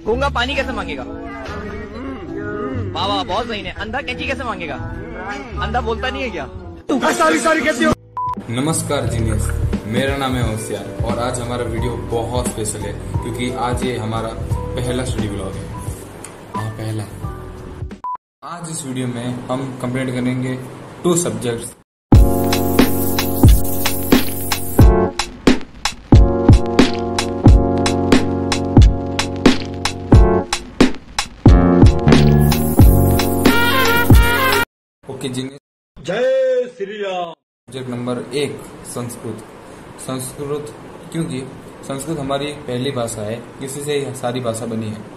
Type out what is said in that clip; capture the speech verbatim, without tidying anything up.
गूंगा पानी कैसे मांगेगा? वाह वाह, बहुत सही ने। अंधा कैंची कैसे मांगेगा? अंधा बोलता नहीं है क्या? सारी सारी कैसी हो? नमस्कार जीनियस, मेरा नाम है होशियार और आज हमारा वीडियो बहुत स्पेशल है क्योंकि आज ये हमारा पहला स्टडी व्लॉग है। हाँ, पहला। आज इस वीडियो में हम कंप्लीट करेंगे टू सब्जेक्ट्स। ओके जीनियस, जय श्री राम। सब्जेक्ट नंबर एक, संस्कृत। संस्कृत क्योंकि संस्कृत हमारी पहली भाषा है, इसी से सारी भाषा बनी है।